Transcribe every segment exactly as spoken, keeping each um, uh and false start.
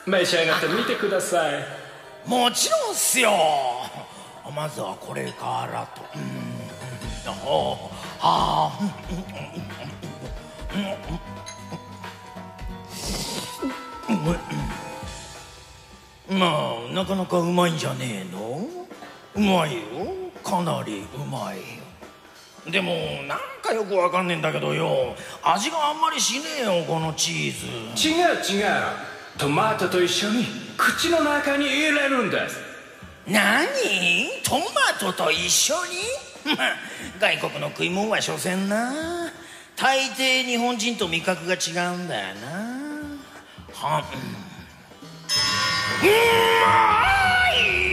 召し上がってみてください。 もちろんっすよ。まずはこれからと。うん、ああ、まあなかなかうまいんじゃねえの。うまいよ、かなりうまい。でもなんかよくわかんねえんだけどよ、味があんまりしねえよこのチーズ。 違う違う、トマトと一緒に口の中に入れるんです。 何？トマトと一緒に？外国の食い物は所詮な、大抵日本人と味覚が違うんだよな。はん、うまい！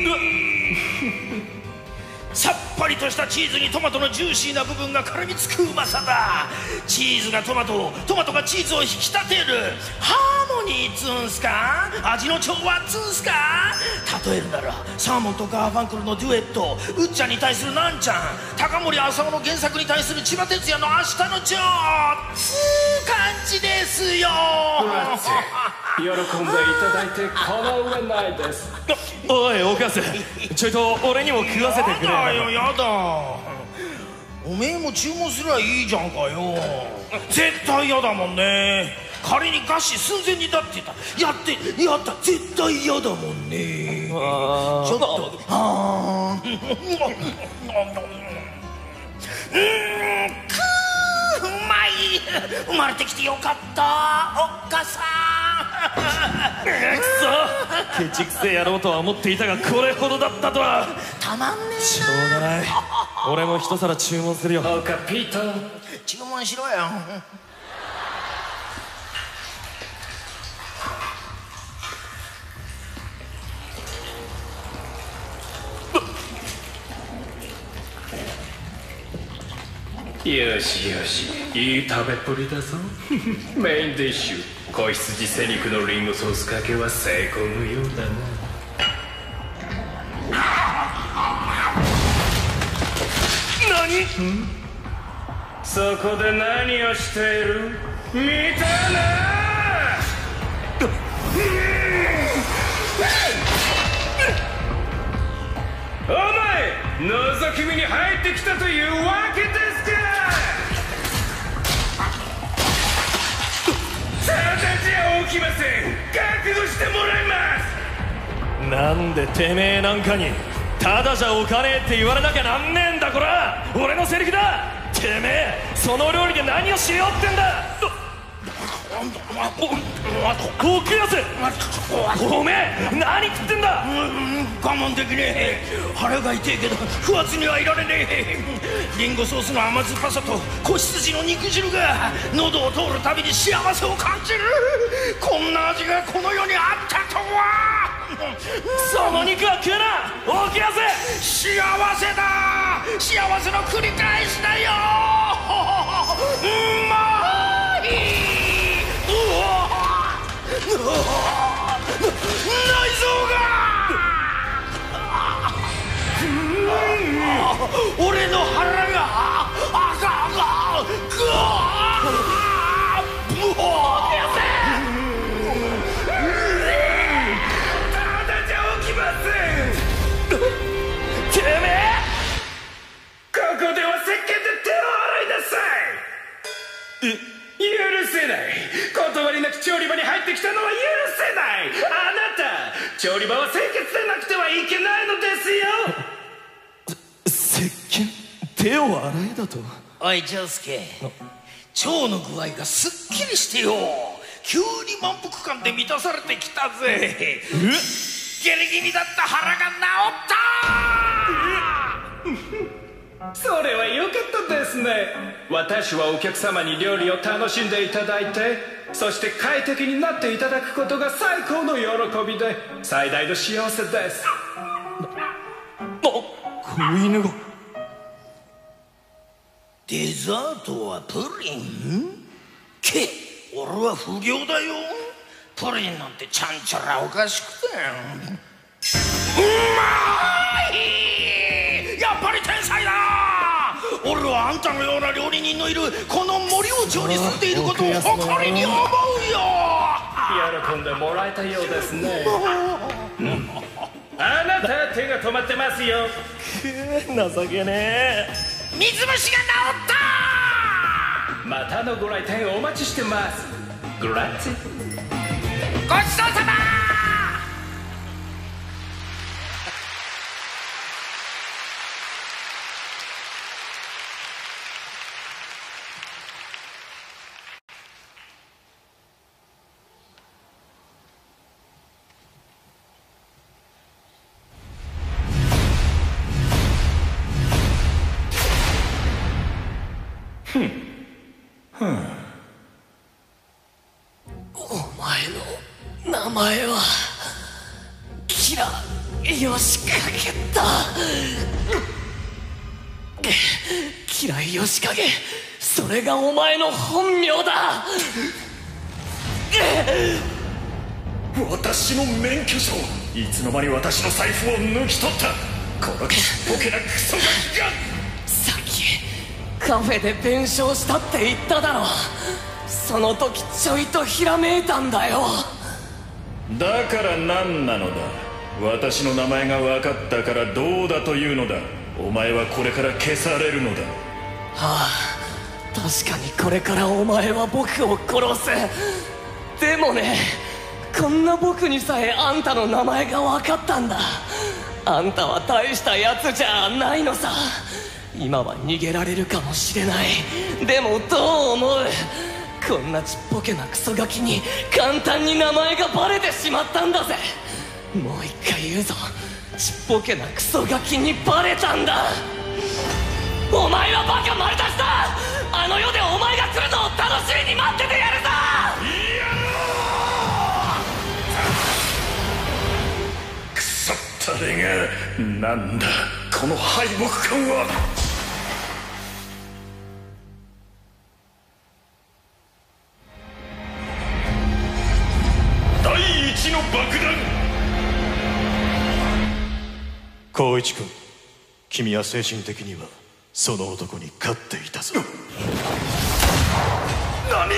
さっぱりとしたチーズにトマトのジューシーな部分が絡みつくうまさだ。チーズがトマトを、トマトがチーズを引き立てるハーモニーっつうんすか、味の調和っつうんすか。例えるならサーモンとガーファンクルのデュエット、うっちゃんに対するなんちゃん、高森浅尾の原作に対する千葉哲也の明日のジョーつう感じですよ。 喜んでいただいてこの上ないです。 おいおかず、ちょいと俺にも食わせてくれ。 やだよやだ、おめえも注文すりゃいいじゃんかよ。絶対やだもんね。仮に餓死寸前にだってたやってやった絶対嫌だもんね。ちょっとあーうーん、くーうまい。生まれてきてよかったおっかさん。 くそ、ケチくせえ野郎とは思っていたがこれほどだったとは。 たまんねえな。 しょうがない、俺も一皿注文するよ。 オカピート、 注文しろよ。 よしよし、いい食べっぷりだぞ。メインディッシュ、子羊背肉のリンゴソースかけは成功のようだな。 何？ そこで何をしている？見たな。お前、覗き見に入ってきたというわけですか。ただじゃ起きません。覚悟してもらいます。 なんでてめえなんかにただじゃおかねえって言われなきゃなんねえんだ。こら俺のセリフだ。てめえその料理で何をしようってんだ。奥安、おめえ何食ってんだ。 我慢できねえ。腹が痛えけど食わずにはいられねえ。リンゴソースの甘酸っぱさと子羊の肉汁が喉を通るたびに幸せを感じる。こんな味がこの世にあったとは。 その肉は食うな奥安。 幸せだ、幸せの繰り返しだよ。うまい。内臓が俺の腹があかあかぐわーブワーただじゃ起きません。 てめえここでは石鹸で手を洗いなさい。え許せない。断りなく調理場に入ってきたのは許せない。あなた、調理場は清潔でなくてはいけないのですよ。 石鹸手を洗えだと。 おい丈介、腸の具合がすっきりしてよ、急に満腹感で満たされてきたぜ。 え下痢気味だった腹が治った。 それは良かったですね。私はお客様に料理を楽しんでいただいて、そして快適になっていただくことが最高の喜びで最大の幸せです。 あ、子犬が。 デザートはプリン？け、俺は不良だよ。プリンなんてちゃんちゃらおかしくて。うまい！やっぱり天才だ。俺はあんたのような料理人のいるこの森を上に住んでいることを誇りに思うよ。 喜んでもらえたようですね。あなた手が止まってますよ。 情けねえ。 水虫が治った。 またのご来店お待ちしてます。グラッツィ。 ごちそうさま。 お前の名前はキラヨシカゲだ。キラヨシカゲ、それがお前の本名だ。 私の免許証、いつの間に私の財布を抜き取った。このちっぽけなクソガキが。 さっきカフェで弁償したって言っただろ。その時ちょいとひらめいたんだよ。 だから何なのだ。私の名前が分かったからどうだというのだ。お前はこれから消されるのだ。 はあ、確かにこれからお前は僕を殺す。でもね、こんな僕にさえあんたの名前が分かったんだ。あんたは大したやつじゃないのさ。今は逃げられるかもしれない。でもどう思う？こんなちっぽけなクソガキに簡単に名前がバレてしまったんだぜ。もう一回言うぞ、ちっぽけなクソガキにバレたんだ。お前はバカ丸出しだ。あの世でお前が来るのを楽しみに待っててやるぞ。 クソったれが。なんだこの敗北感は。第一の爆弾。 光一君、君は精神的にはその男に勝っていたぞ。 何？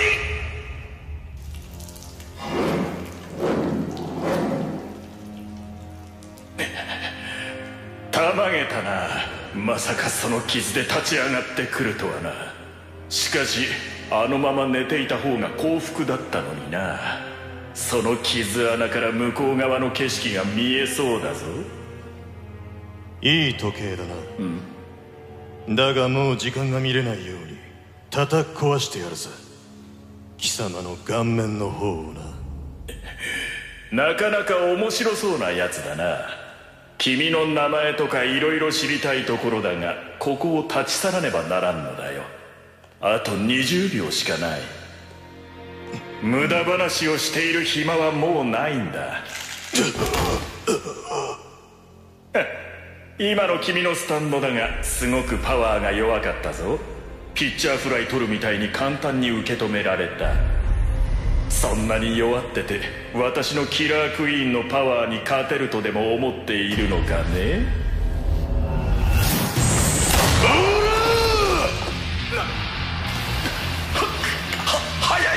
たまげたな。まさかその傷で立ち上がってくるとはな。しかしあのまま寝ていた方が幸福だったのにな。その傷穴から向こう側の景色が見えそうだぞ。 いい時計だな。うん。だがもう時間が見れないように叩き壊してやるさ。貴様の顔面の方をな。なかなか面白そうなやつだな。君の名前とかいろいろ知りたいところだが、ここを立ち去らねばならんのだよ。あとにじゅうびょうしかない。無駄話をしている暇はもうないんだ。今の君のスタンドだがすごくパワーが弱かったぞ。ピッチャーフライ取るみたいに簡単に受け止められた。そんなに弱ってて私のキラークイーンのパワーに勝てるとでも思っているのかね。おらはは速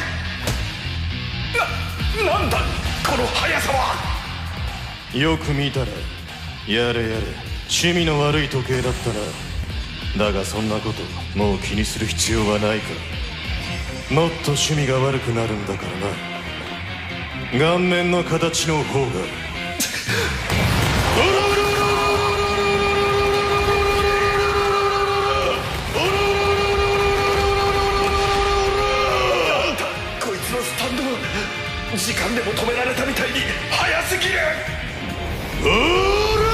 いな。なんだこの速さは。 よく見たらやれやれ趣味の悪い時計だったな。だがそんなこともう気にする必要はないから。もっと趣味が悪くなるんだからな。顔面の形の方がなんだこいつのスタンドは時間でも止められたみたいに速すぎる。おら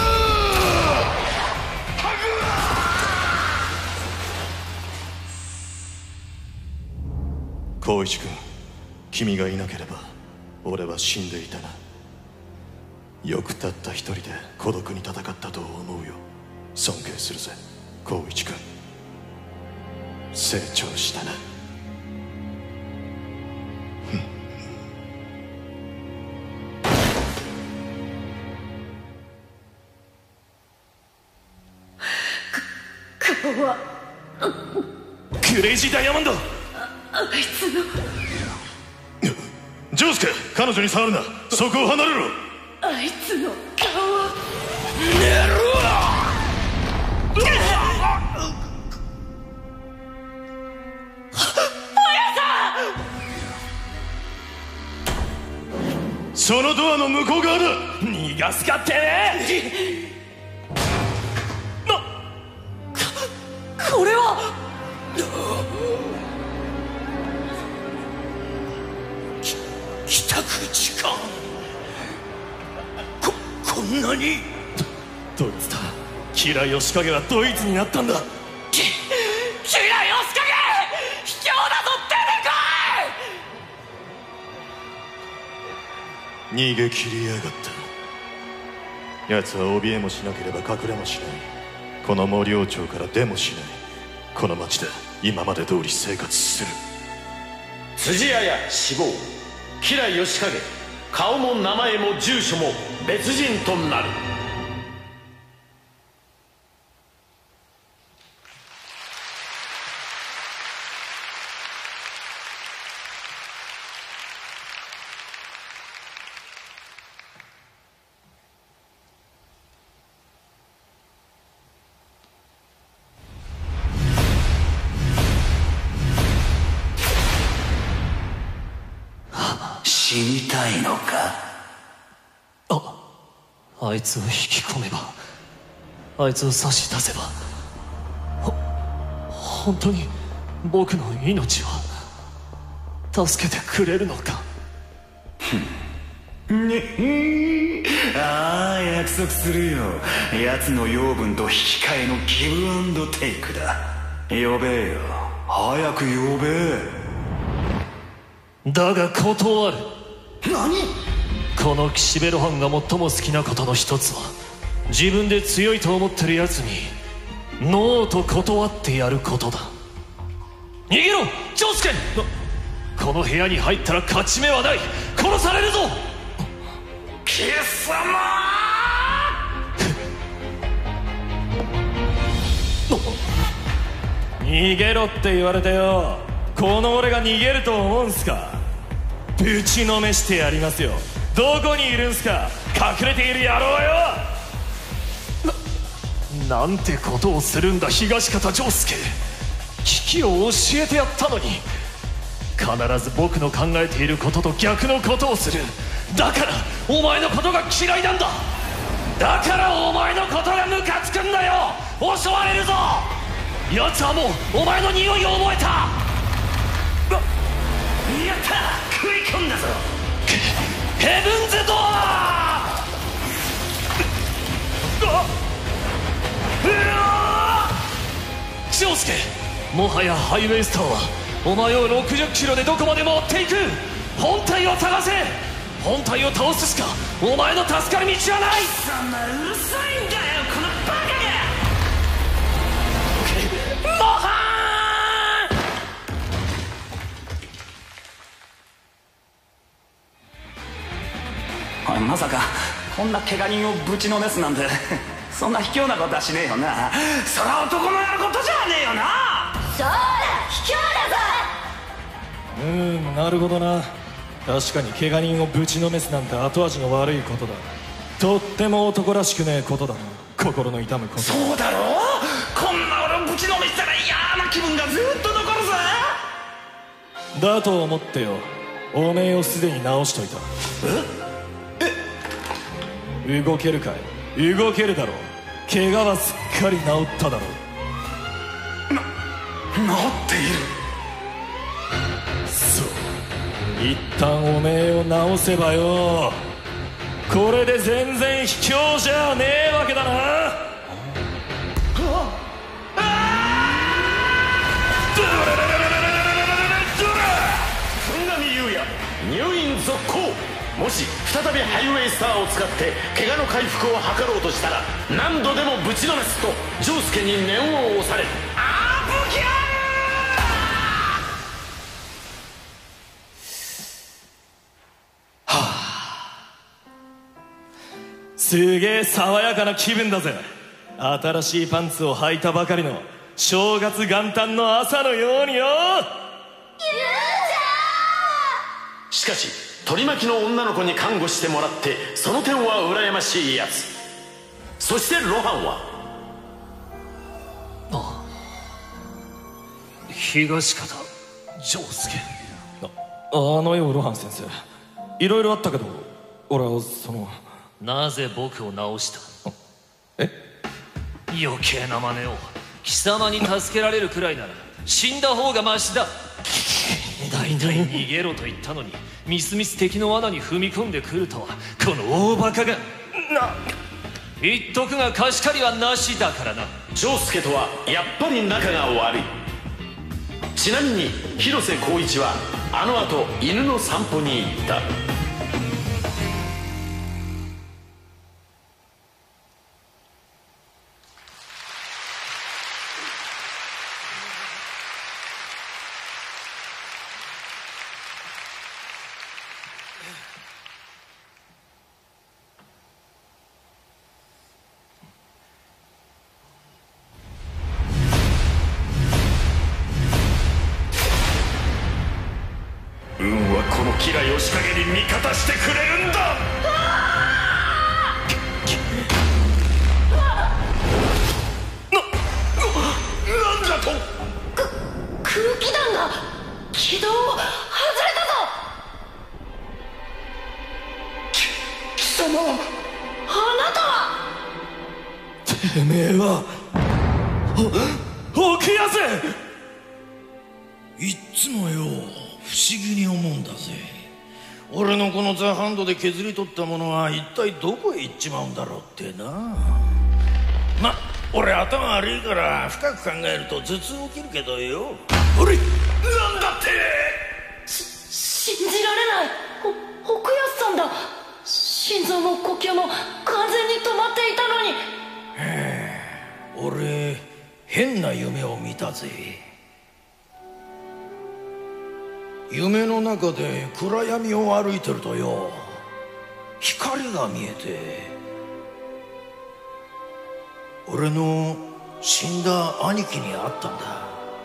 光一君、君がいなければ俺は死んでいたな。よくたった一人で孤独に戦ったと思うよ。尊敬するぜ光一君。成長したな。 顔はクレイジーダイヤモンド。 あいつのジョウスケ、彼女に触るな。そこを離れろ。 あいつの顔を寝ろ。 そのドアの向こう側だ。 逃がすかってね。 なここれはき帰宅時間。ここんなに。 ドイツだ。キラヨシカゲはドイツになったんだ。 きキラヨシカゲ、卑怯だぞ。出てこい。 逃げ切りやがった。奴は怯えもしなければ隠れもしない。この森王朝から出もしない。この町で今まで通り生活する。 辻彩死亡、吉良義景、顔も名前も住所も別人となる。 死にたいのか。 ああいつを引き込めば、あいつを差し出せば、ほ本当に僕の命は助けてくれるのか。 ねああ、約束するよ。奴の養分と引き換えのギブアンドテイクだ。呼べよ、早く呼べ。 だが断る。 何？ この岸辺露伴が最も好きなことの一つは、自分で強いと思ってるやつにノーと断ってやることだ。逃げろ長介。この部屋に入ったら勝ち目はない。殺されるぞ。 貴様逃げろって言われてよ、この俺が逃げると思うんすか。ぶちのめしてやりますよ。どこにいるんすか、隠れている野郎よ。な、なんてことをするんだ東方丈介。危機を教えてやったのに、必ず僕の考えていることと逆のことをする。だからお前のことが嫌いなんだ。だからお前のことがムカつくんだよ。襲われるぞ。奴はもうお前の匂いを覚えた。 やった、食い込んだぞ。 ヘブンズドアー。丈介、もはやハイウェイスターはお前をろくじゅっキロでどこまでも追っていく。本体を探せ。本体を倒すしかお前の助かる道はない。 そんなうるさいんだよ、このバカが。 モハおい、まさかこんな怪我人をぶちのめすなんてそんな卑怯なことはしねえよな。そりゃ男のやることじゃねえよな。 そうだ、卑怯だぞ。 うーん、なるほどな。確かに怪我人をぶちのめすなんて後味の悪いことだ。とっても男らしくねえことだな。心の痛むこと。 そうだろう。こんな俺をぶちのめしたら嫌な気分がずっと残るぜ。 だと思ってよ、おめえをすでに直しといた。ええ動けるかい。動けるだろう。怪我はすっかり治っただろう。 な、治っている。 そう、一旦おめえを直せばよ、これで全然卑怯じゃねえわけだな。 本並優也入院続行。もし再びハイウェイスターを使って怪我の回復を図ろうとしたら何度でもぶちのめすと丈介に念を押され、あーぶきゃー。はあ、すげえ爽やかな気分だぜ。新しいパンツを履いたばかりの正月元旦の朝のようによ。 しかし取り巻きの女の子に看護してもらって、その点は羨ましいやつ。そしてロハンはあ東方丈介。ああのよロハン先生、いろいろあったけど俺はその。 なぜ僕を治した？ え？ 余計な真似を。貴様に助けられるくらいなら死んだ方がマシだ。大体逃げろと言ったのにみすみす敵の罠に踏み込んでくるとは、この大バカが。な言っとくが貸し借りはなしだからな。 丈介とはやっぱり仲が悪い。ちなみに広瀬光一はあの後犬の散歩に行った。運はこのキラヨシカゲに味方してくれるんだ。な、なんだと。 空気弾が軌道を外れたぞ。 き貴様は。 あなたは。 てめえはお奥安。 いっつもよ不思議に思うんだぜ。俺のこのザ・ハンドで削り取ったものは一体どこへ行っちまうんだろうってな。ま、俺頭悪いから深く考えると頭痛起きるけどよ。俺なんだって。 し信じられない。お奥安さんだ。心臓も呼吸も完全に止まっていたのに。 へえ、俺変な夢を見たぜ。夢の中で暗闇を歩いてるとよ、光が見えて、俺の死んだ兄貴に会ったんだ。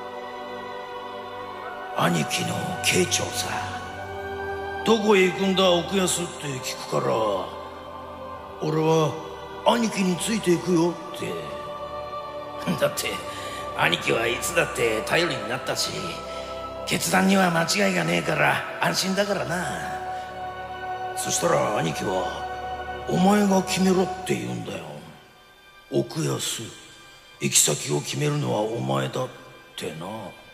兄貴の慶長さ。どこへ行くんだ奥安って聞くから、俺は兄貴についていくよって。だって兄貴はいつだって頼りになったし、決断には間違いがねえから安心だからな。そしたら兄貴はお前が決めろって言うんだよ。奥安、行き先を決めるのはお前だってな。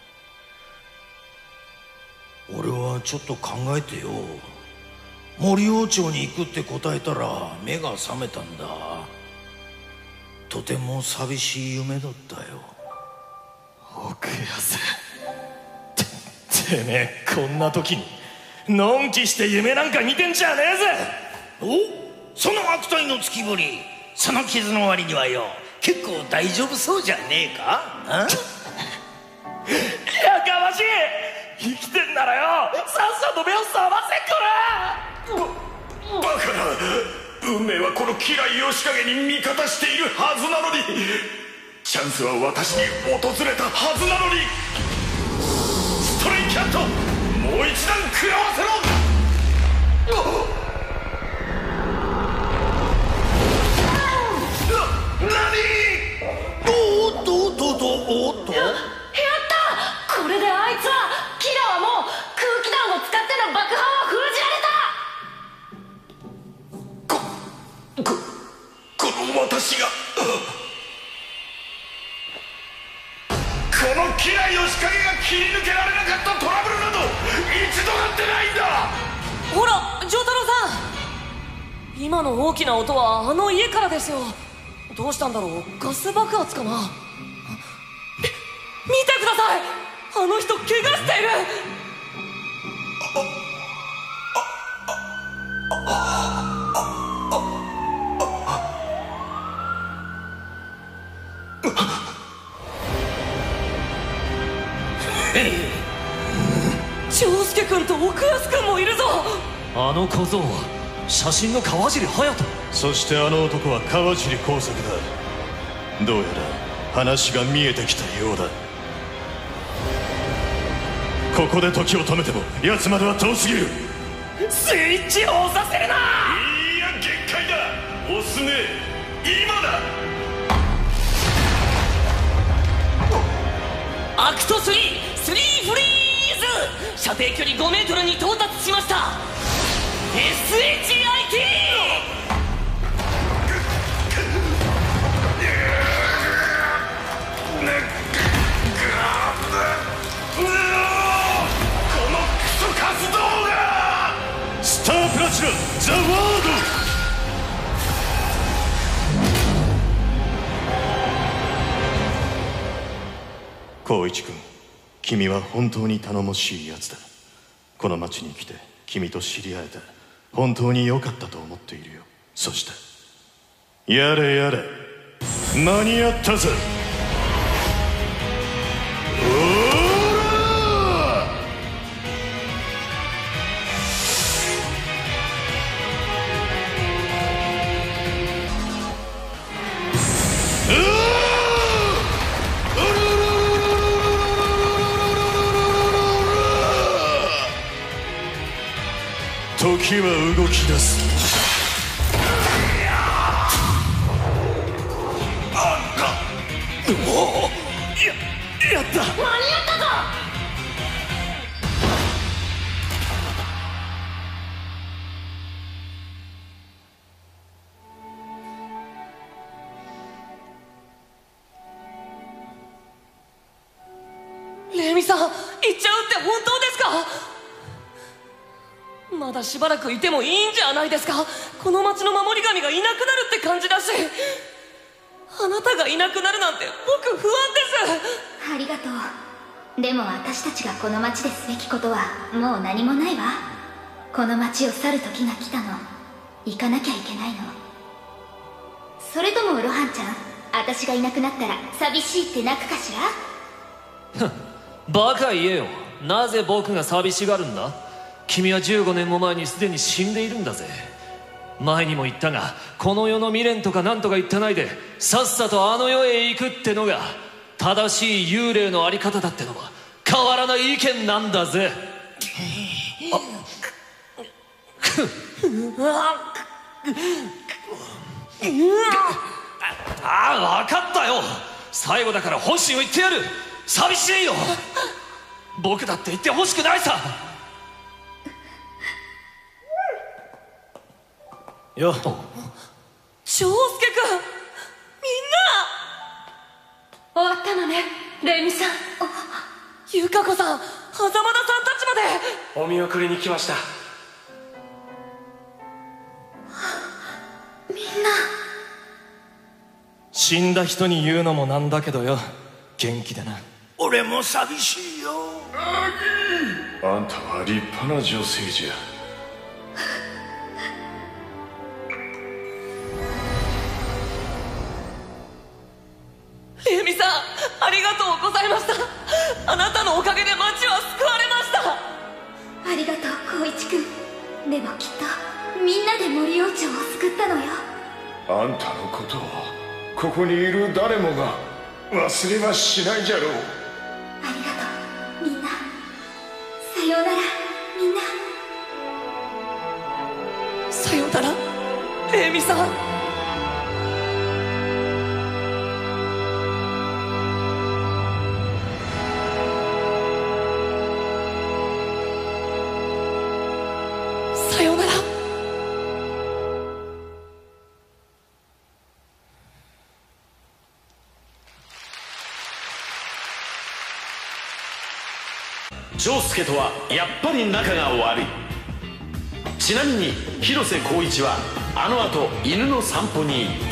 俺はちょっと考えてよ、森王朝に行くって答えたら目が覚めたんだ。とても寂しい夢だったよ。 奥安、てめえこんな時にのんきして夢なんか見てんじゃねえぜ。 お、その悪態のつきぶり、その傷の割にはよ結構大丈夫そうじゃねえか。あやかましい。生きてんならよさっさと目を覚ませっこら。 バカな。運命はこのキラヨシカゲに味方しているはずなのに、チャンスは私に訪れたはずなのに。ストレイキャット、もう一段食らわせろ。な、何。 おっとおっとおっとおっと。 やった。これであいつはキラはもう空気弾を使っての爆破を封じられた。 ここの私が、このキラヨシカゲが切り抜けられなかったトラブルなど一度だってないんだ。 ほら丈太郎さん、今の大きな音はあの家からですよ。どうしたんだろう、ガス爆発かな。み見てください、あの人怪我している。丈介君と奥安君もいるぞ。 あの小僧は写真の川尻隼人。 そしてあの男は川尻耕作だ。どうやら話が見えてきたようだ。ここで時を止めても奴までは遠すぎる。 スイッチを押させるな。 いや限界だ。押すね、今だ。 アクトスリー、スリーフリーズ。射程距離ごメートルに到達しました。 エスエイチアイティー。 スタープラチナザ・ワード。光一君、君は本当に頼もしいやつだ。この町に来て君と知り合えた。本当に良かったと思っているよ。そしてやれやれ、間に合ったぜ。時は動き出す。おお、や、やった。 間に合ったぞ。 レミさん、行っちゃうって本当ですか？まだしばらくいてもいいんじゃないですか。この町の守り神がいなくなるって感じだし、あなたがいなくなるなんて僕不安です。 ありがとう。でも私たちがこの町ですべきことはもう何もないわ。この町を去る時が来たの。行かなきゃいけないの。それともロハンちゃん、私がいなくなったら寂しいって泣くかしら？ バカ言えよ。なぜ僕が寂しがるんだ？君はじゅうごねんも前にすでに死んでいるんだぜ。前にも言ったが、この世の未練とか何とか言ってないでさっさとあの世へ行くってのが正しい幽霊のあり方だってのは変わらない意見なんだぜ。ああ、分かったよ。最後だから本心を言ってやる。寂しいよ。僕だって言ってほしくないさ。 よっ、長介くん、みんな終わったのね、レミさん。 ゆかこさん、狭間田さんたちまでお見送りに来ました。 みんな死んだ人に言うのもなんだけどよ、元気でな。 俺も寂しいよ。 あんたは立派な女性じゃ。 レミさん、ありがとうございました。あなたのおかげで町は救われました。 ありがとう光一君。でもきっとみんなで森王朝を救ったのよ。 あんたのことをここにいる誰もが忘れはしないじゃろう。 ありがとうみんな。さようならみんな。 さようならレミさん。さようなら。 丈介とはやっぱり仲が悪い。ちなみに広瀬光一はあの後犬の散歩に行った。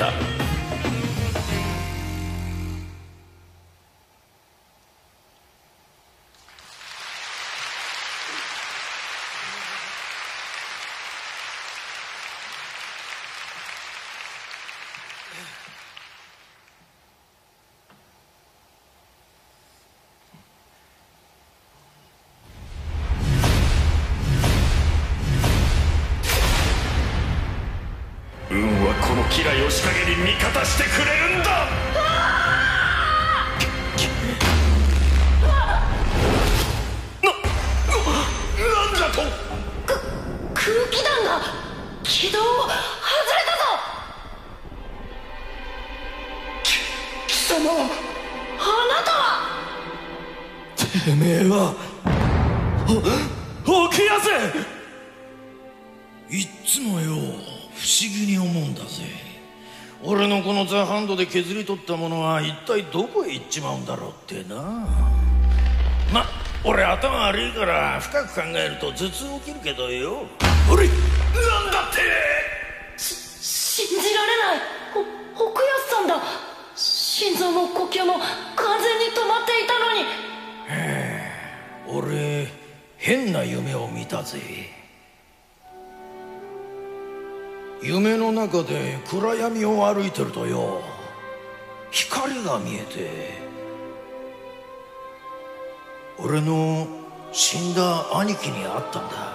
運はこの吉良義景に味方してくれるんだ。な、なんだと。 様、 あなたはてめえはお奥安。いっつもよ不思議に思うんだぜ。俺のこのザ・ハンドで削り取ったものは一体どこへ行っちまうんだろうってな。ま、俺頭悪いから深く考えると頭痛起きるけどよ。俺なんだって。 し信じられない。お奥安さんだ。心臓も呼吸も完全に止まっていたのに。 へえ、俺変な夢を見たぜ。夢の中で暗闇を歩いてるとよ、光が見えて、俺の死んだ兄貴に会ったんだ。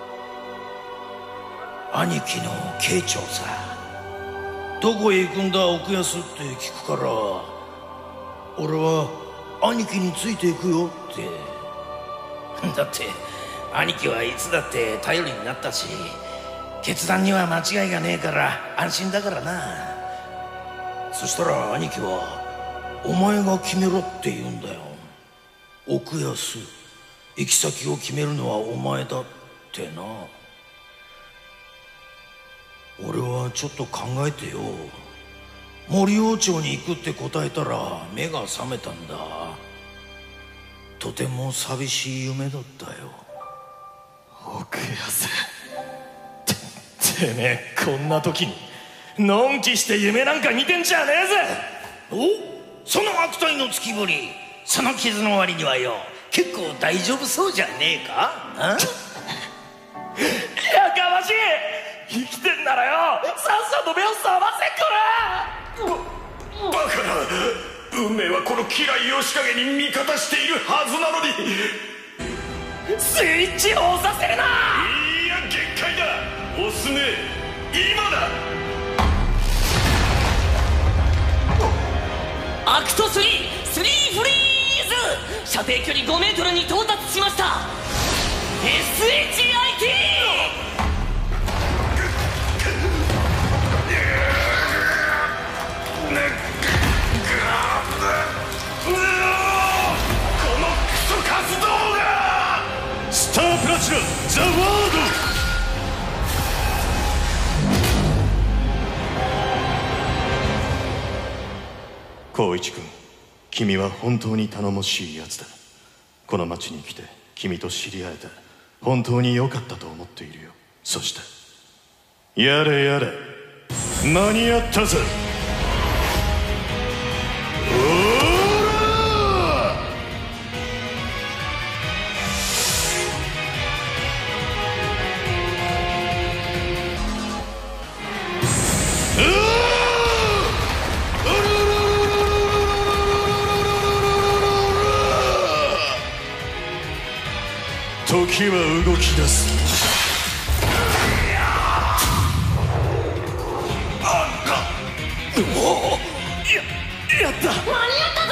兄貴の慶長さ。どこへ行くんだ奥安って聞くから、俺は兄貴についていくよって。だって兄貴はいつだって頼りになったし、決断には間違いがねえから安心だからな。そしたら兄貴はお前が決めろって言うんだよ。奥安、行き先を決めるのはお前だってな。俺はちょっと考えてよ、森王朝に行くって答えたら目が覚めたんだ。とても寂しい夢だったよ。 奥安、ててめえこんな時にのんきして夢なんか見てんじゃねえぜ。 お、その悪態のつきぶり、その傷の割にはよ結構大丈夫そうじゃねえか。あやかましい。生きてんならよさっさと目を覚ませっこら。 バカな。運命はこの吉良義景に味方しているはずなのに。 スイッチを押させるな。 いや限界だ。押すね、今だ。 アクトスリー、スリーフリーズ。射程距離ごメートルに到達しました。 エスエイチアイティー。 スタープラチナザ・ワード。光一君、君は本当に頼もしいやつだ。この町に来て君と知り合えた。本当に良かったと思っているよ。そしてやれやれ、間に合ったぜ。時は動き出す。 おや、やった。 間に合ったぞ。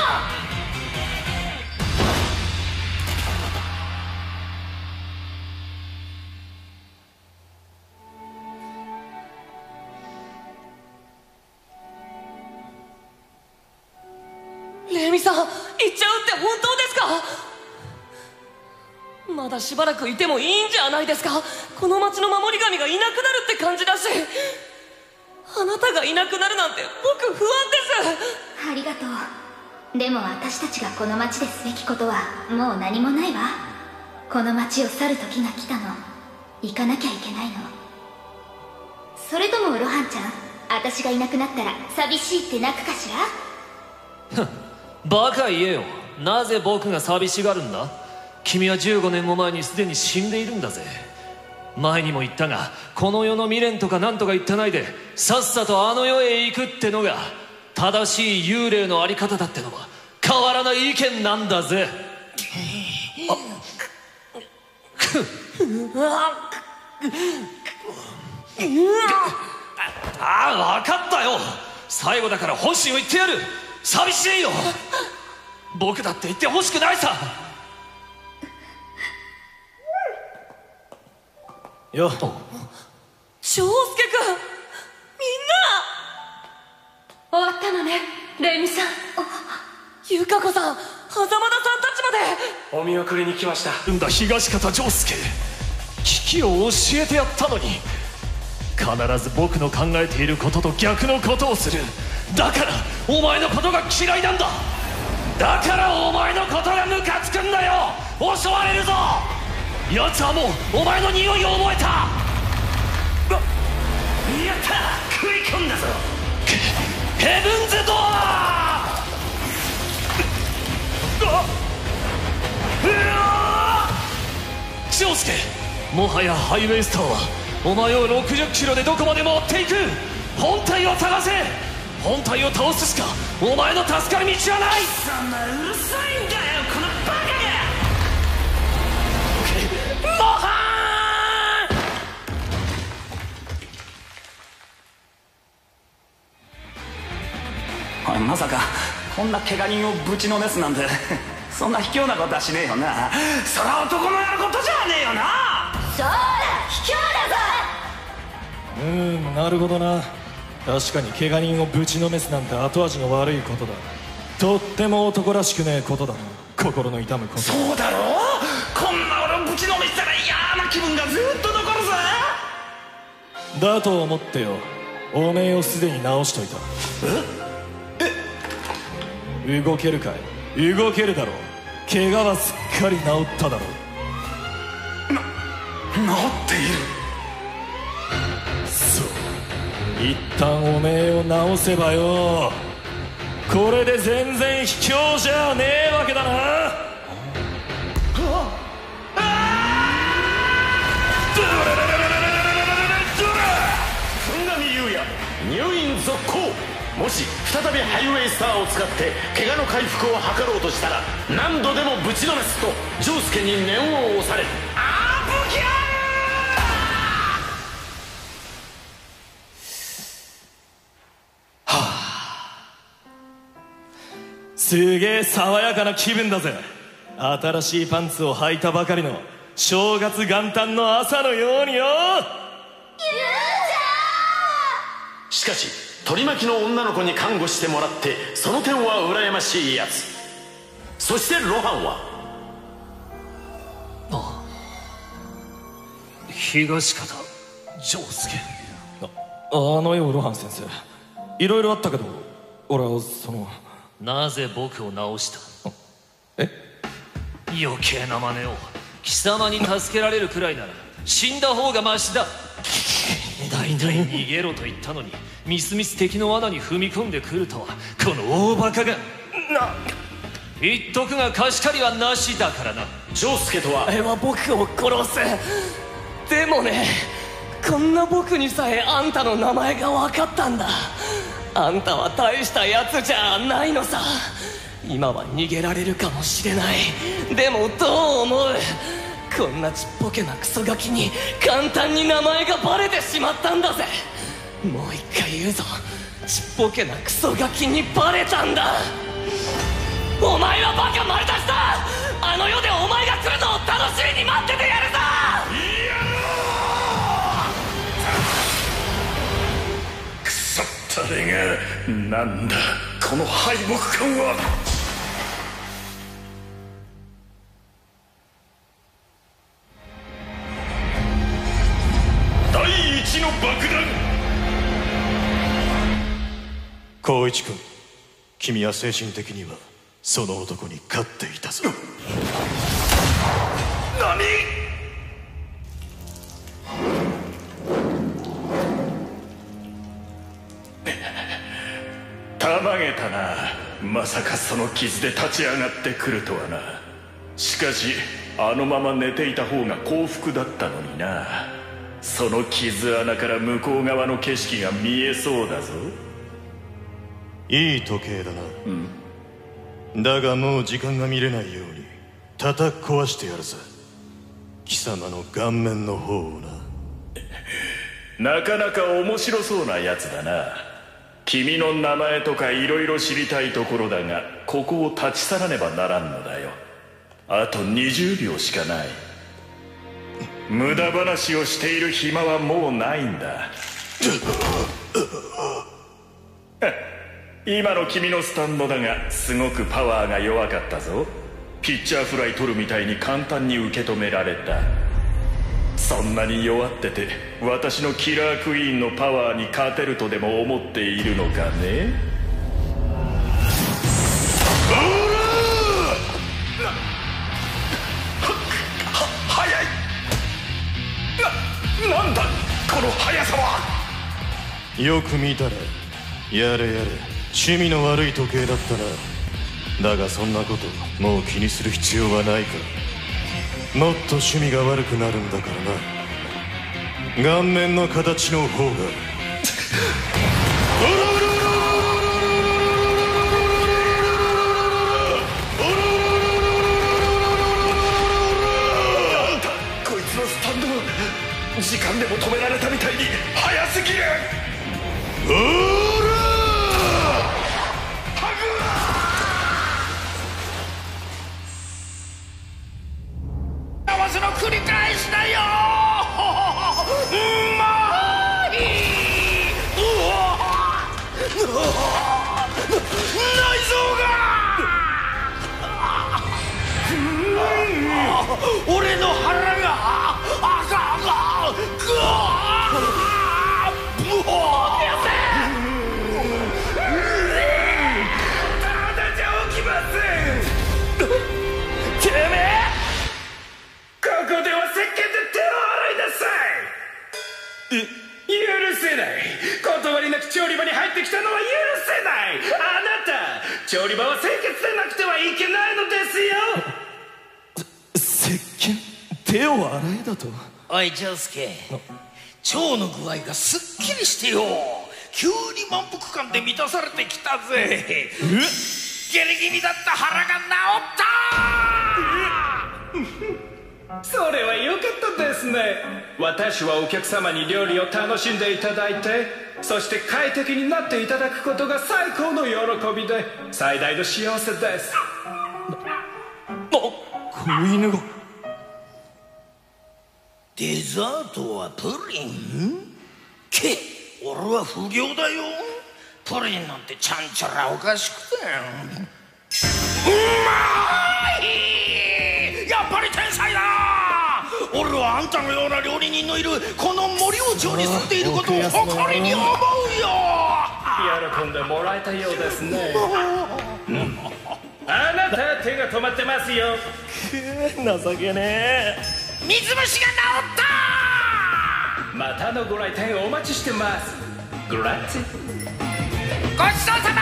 レミさん、行っちゃうって本当ですか？まだしばらくいてもいいんじゃないですか。この町の守り神がいなくなるって感じだし、あなたがいなくなるなんて僕不安です。 ありがとう。でも私たちがこの町ですべきことはもう何もないわ。この町を去る時が来たの。行かなきゃいけないの。それともロハンちゃん、私がいなくなったら寂しいって泣くかしら？ バカ言えよ。なぜ僕が寂しがるんだ。君はじゅうごねんも前にすでに死んでいるんだぜ。前にも言ったが、この世の未練とか何とか言ってないでさっさとあの世へ行くってのが正しい幽霊のあり方だってのは変わらない意見なんだぜ。ああ、分かったよ。最後だから本心を言ってやる。寂しいよ。僕だって言ってほしくないさ。 よ、 翔介君、みんな終わったのね。 レミさん。 ゆか子さん、狭間田さんたちまで。 お見送りに来ました。 んだ東方丈介、危機を教えてやったのに必ず僕の考えていることと逆のことをする。だからお前のことが嫌いなんだ。だからお前のことがムカつくんだよ。襲われるぞ。奴はもうお前の匂いを覚えた。 やった、食い込んだぞ。 ヘブンズドアー。丈介、もはやハイウェイスターはお前をろくじゅっキロでどこまで持っていく。本体を探せ。本体を倒すしかお前の助かる道はない。 そんなうるさいんだよこのバカが。 モハおい、まさかこんな怪我人をぶちのめすなんてそんな卑怯なことはしねえよな。 そら男のやることじゃねえよな。 そうだ、卑怯だぞ。 うーん、なるほどな。確かに怪我人をぶちのめすなんて後味の悪いことだ。とっても男らしくねえことだな。心の痛むこと。 そうだろう。こんな俺をぶちのめしたら嫌な気分がずっと残るぜ。 だと思ってよ、おめえをすでに直しといた。ええ動けるかい。動けるだろう。怪我はすっかり治っただろう。 な、治っている。 そう、一旦おめえを直せばよ、これで全然卑怯じゃねえわけだな。 本並優也、入院続行。もし再びハイウェイスターを使って怪我の回復を図ろうとしたら何度でもぶちのめすと丈介に念を押される。 あーブキャー。 すげえ爽やかな気分だぜ。新しいパンツを履いたばかりの正月元旦の朝のようによ。 しかし取り巻きの女の子に看護してもらってその点は羨ましいやつ。そしてロハンはあ東方丈介。 ああのよロハン先生、いろいろあったけど俺はその。 なぜ僕を治した。 え余計な真似を。貴様に助けられるくらいなら死んだ方がマシだ。大体逃げろと言ったのにみすみす敵の罠に踏み込んでくるとは、この大バカが。な言っとくが貸し借りはなしだからな。 丈介とはあれは僕を殺す。でもね、こんな僕にさえあんたの名前が分かったんだ。あんたは大したやつじゃないのさ。今は逃げられるかもしれない。でもどう思う。こんなちっぽけなクソガキに簡単に名前がバレてしまったんだぜ。もう一回言うぞ、ちっぽけなクソガキにバレたんだ。お前はバカ丸出しだ。あの世でお前が来るのを楽しみに待っててやるぞ。 クソったれが。なんだこの敗北感は。 第一の爆弾。 光一君、君は精神的にはその男に勝っていたぞ。 何。たまげたな。まさかその傷で立ち上がってくるとはな。しかしあのまま寝ていた方が幸福だったのにな。その傷穴から向こう側の景色が見えそうだぞ。 いい時計だな。うん。だがもう時間が見れないように叩き壊してやるさ。貴様の顔面の方をな。なかなか面白そうなやつだな。君の名前とかいろいろ知りたいところだが、ここを立ち去らねばならんのだよ。あとにじゅうびょうしかない。無駄話をしている暇はもうないんだ。 今の君のスタンドだがすごくパワーが弱かったぞ。ピッチャーフライ取るみたいに簡単に受け止められた。そんなに弱ってて私のキラークイーンのパワーに勝てるとでも思っているのかね。 速いな、なんだこの速さは。 よく見たらやれやれ趣味の悪い時計だったな。だがそんなこともう気にする必要はないから。もっと趣味が悪くなるんだからな。顔面の形の方がなんだこいつのスタンドは時間でも止められたみたいに速すぎる。おら合わせの繰り返しだよ。うまい。うわ内臓が俺の腹があかあかぐわーブワーただじゃ起きません。 てめえここでは石鹸で手を洗いなさい。許せない。断りなく調理場に入ってきたのは許せない。あなた調理場は清潔でなくてはいけないのですよ。 石鹸手を洗えだと。 おいジョウスケ、腸の具合がすっきりしてよ急に満腹感で満たされてきたぜ。下痢気味だった腹が治った。 それは良かったですね。私はお客様に料理を楽しんでいただいて、そして快適になっていただくことが最高の喜びで最大の幸せです。 子犬が。 デザートはプリン？け俺は不良だよ。プリンなんてちゃんちゃらおかしくて。うまい。やっぱり天才だ。俺はあんたのような料理人のいるこの森を長に住んでいることを誇りに思うよ。 喜んでもらえたようですね。あなた手が止まってますよ。 情けねえ。 水虫が治った。 またのご来店お待ちしてます。グラッツィ。 ごちそうさま。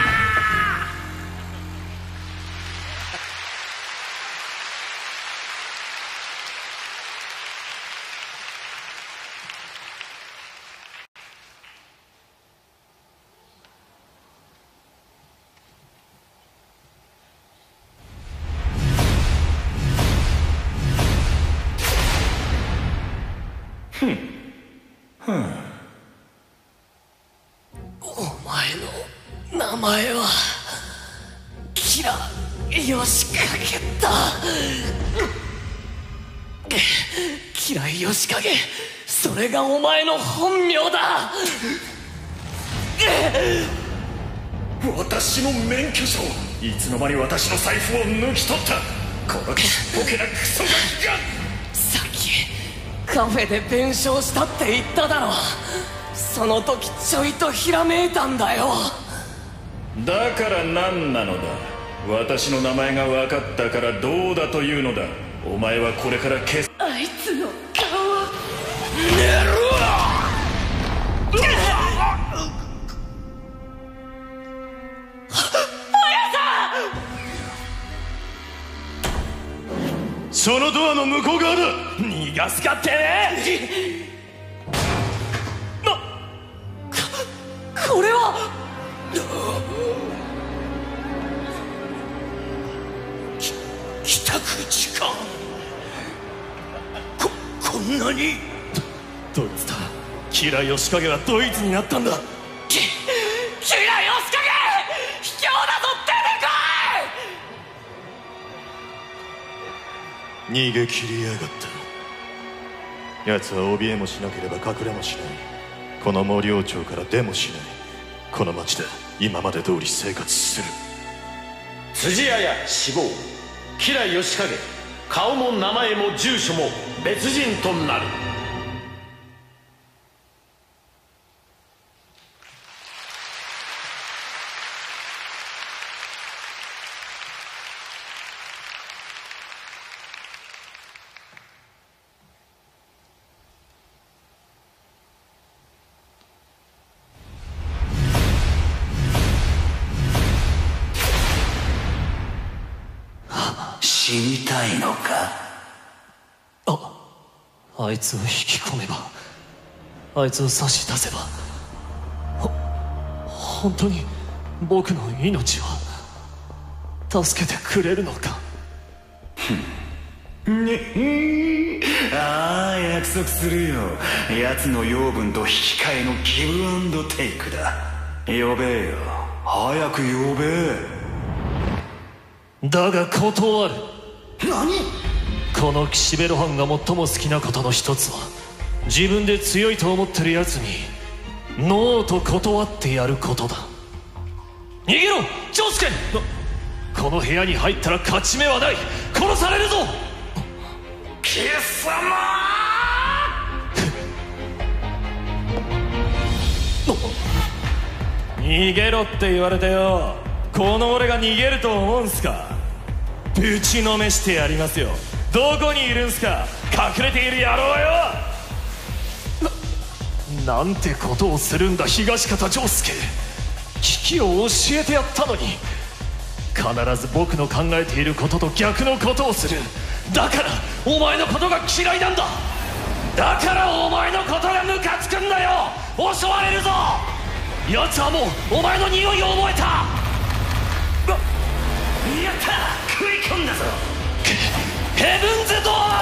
お前の名前はキラヨシカゲだ。キラヨシカゲ、それがお前の本名だ。 私の免許証、いつの間に私の財布を抜き取った。このちっぽけなクソガキが。 さっきカフェで弁償したって言っただろ。その時ちょいとひらめいたんだよ。 だから何なのだ。私の名前が分かったからどうだというのだ。お前はこれから消す。 あいつの顔は寝ろ。 そのドアの向こう側だ。 逃がすかってね。な、こ、これはき帰宅時間。ここんなに。 ドイツだ。キラヨシカゲはドイツになったんだ。 きキラヨシカゲ、卑怯だぞ。 逃げ切りやがった。奴は怯えもしなければ隠れもしない。この森王朝から出もしない。この町だ。 今まで通り生活する。 辻彩死亡、吉良義景顔も名前も住所も別人となる。 死にたいのか。 ああいつを引き込めば、あいつを差し出せば、ほ本当に僕の命は助けてくれるのか。 ねああ、約束するよ。奴の養分と引き換えのギブアンドテイクだ。呼べよ、早く呼べ。 だが断る。 何？ この岸辺露伴が最も好きなことの一つは、自分で強いと思ってるやつにノーと断ってやることだ。逃げろ長介。この部屋に入ったら勝ち目はない。殺されるぞ貴様逃げろって言われてよ、この俺が逃げると思うんすか。ぶちのめしてやりますよ。どこにいるんすか、隠れている野郎よ。な、なんてことをするんだ東方丈介。危機を教えてやったのに、必ず僕の考えていることと逆のことをする。だからお前のことが嫌いなんだ。だからお前のことがムカつくんだよ。襲われるぞ。奴はもうお前の匂いを覚えた。 やった、食い込んだぞ。 ヘブンズドアー。